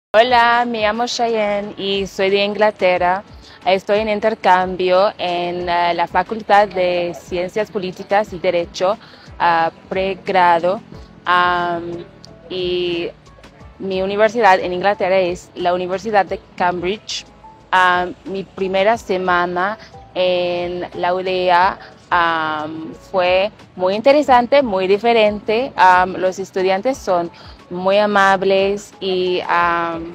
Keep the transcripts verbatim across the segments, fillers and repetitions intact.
Hola, me llamo Cheyenne y soy de Inglaterra. Estoy en intercambio en uh, la Facultad de Ciencias Políticas y Derecho, uh, pregrado. Um, y mi universidad en Inglaterra es la Universidad de Cambridge. Um, mi primera semana en la U D A um, fue muy interesante, muy diferente. Um, los estudiantes son muy amables y um,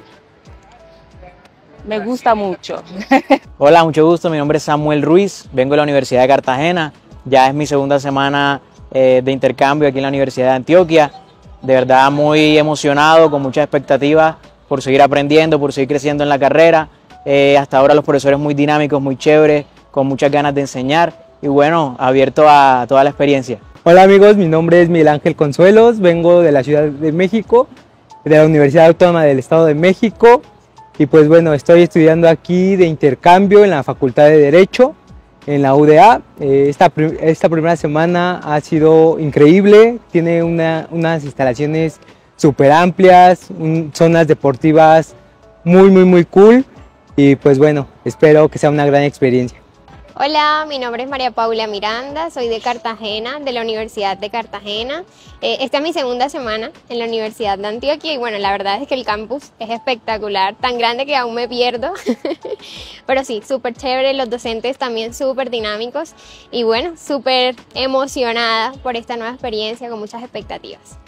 me gusta mucho. Hola, mucho gusto. Mi nombre es Samuel Ruiz, vengo de la Universidad de Cartagena. Ya es mi segunda semana eh, de intercambio aquí en la Universidad de Antioquia. De verdad muy emocionado, con muchas expectativas por seguir aprendiendo, por seguir creciendo en la carrera. Eh, hasta ahora los profesores muy dinámicos, muy chéveres, con muchas ganas de enseñar y bueno, abierto a toda la experiencia. Hola amigos, mi nombre es Miguel Ángel Consuelos, vengo de la Ciudad de México, de la Universidad Autónoma del Estado de México y pues bueno, estoy estudiando aquí de intercambio en la Facultad de Derecho, en la U D A. Eh, esta, esta primera semana ha sido increíble, tiene una, unas instalaciones súper amplias, un, zonas deportivas muy muy muy cool y pues bueno, espero que sea una gran experiencia. Hola, mi nombre es María Paula Miranda, soy de Cartagena, de la Universidad de Cartagena. Eh, esta es mi segunda semana en la Universidad de Antioquia y bueno, la verdad es que el campus es espectacular, tan grande que aún me pierdo. Pero sí, súper chévere, los docentes también súper dinámicos y bueno, súper emocionada por esta nueva experiencia con muchas expectativas.